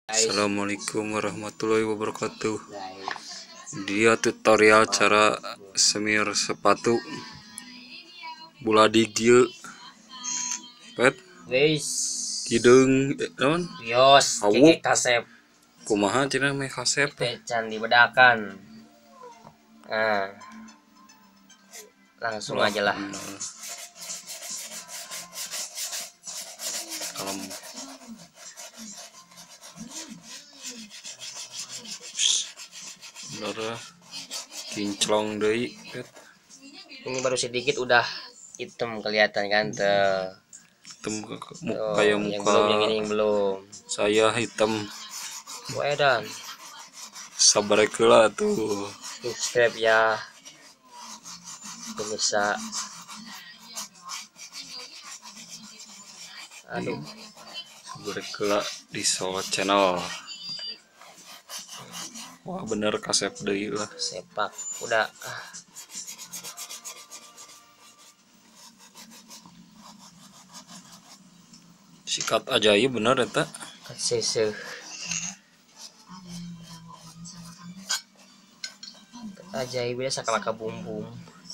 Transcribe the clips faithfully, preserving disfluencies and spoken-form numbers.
Assalamualaikum warahmatullahi wabarakatuh. Dia tutorial cara semir sepatu buladi gieu pet kidung naon Yos keke kasep kumaha cenah meh kasep can dibedakan. Nah, langsung aja lah. Kalem bener kinclong deui. Ini baru sedikit udah hitam kelihatan kan tuh. Hitam kayak muka yang belum, yang ini yang belum. Saya hitam. Wedan. Sabar heula tuh. Subscribe ya pemirsa. Aduh. Sabar heula di Solo Channel. Wah bener kasep deui lah. Sepak udah. Sikat ajaib bener eta. Seseh. Ajaib ya sakalaka bumbung.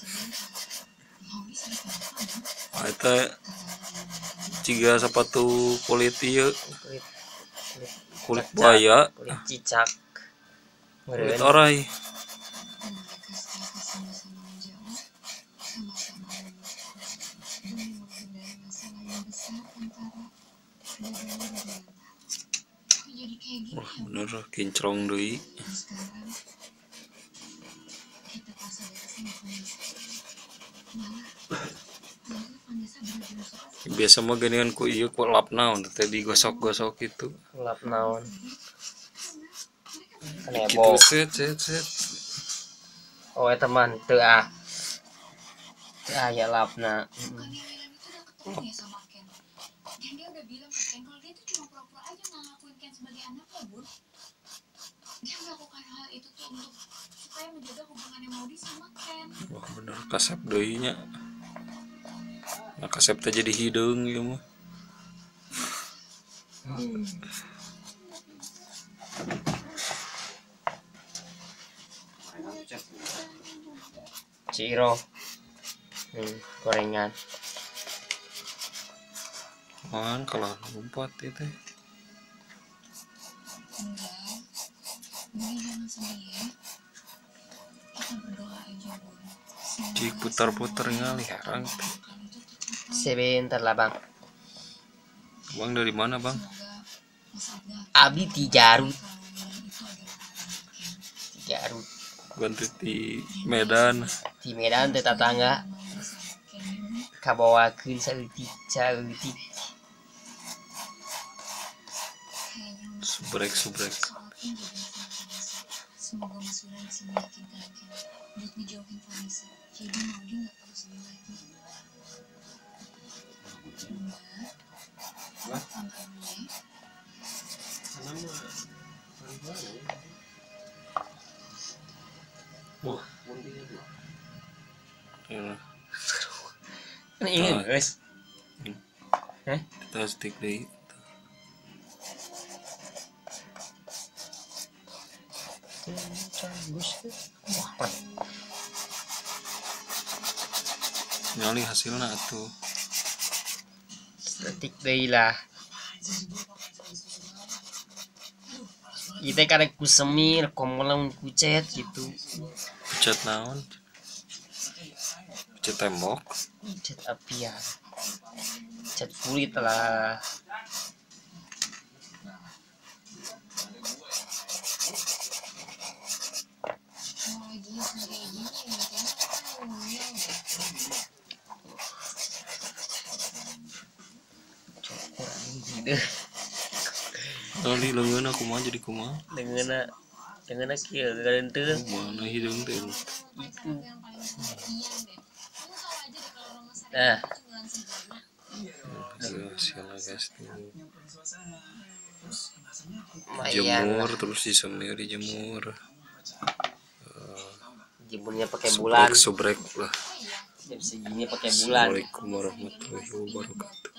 Ah eta ciga sepatu kulit ieu. Kulit, kulit buaya, kulit cicak. Kulit orai. Wah bener kinclong deui. Biasa mah geningan ku ieu ku lap naon teh digosok-gosok gitu. Lap naon. Gitu set set set. Oh eta man teu ah. Teu aya lapna. Dan dia udah bilang ke Ken kalau dia tuh cuma pura-pura aja nggak ngakuin Ken sebagai anaknya, Bun. Dia melakukan hal itu tuh untuk supaya menjaga hubungannya Maudi sama Ken. Wah bener kasep deui nya. Nah kasep teh jadi hideung ieu mah. Hmm. Ciro. Hmm, gorengan. Man kalau lompat itu. Enggak, Bun jangan sedih ya. Kita berdoa aja, Bun. Cik putar-putar ngali herang. Sebentar lah bang. Bang dari mana bang? Abi di Garut. Di Garut. Ganti di Medan. Di Medan teh tetangga. Kabawakeun saeutik saeutik. Subrek subrek. Semoga Mas Wira bisa meyakinkan Ken buat ngejauhin Vanessa. Jadi Maudi nggak perlu sedih lagi. Enggak. Angkat dulu ya. Wah. Ya. Ini guys. Heh? Kita stick deui. Nyali hasilnya atuh. Detik deui lah. Kita kada ku semir, komolang ku cet gitu. Cat naon? Cat tembok. Cet apian. Cet kulit lah. Kali leungeun aku mah jadi kumaha? Leungeunna leungeunna kieu gareunteu. Mana hideung teh? Itu. Nah. Hasil guys tuh. Lumayan Jemur lah. terus disemir dijemur. Jemurnya pakai bulan. Subrek subrek lah. Jam segini pakai bulan. Assalamualaikum warahmatullahi wabarakatuh.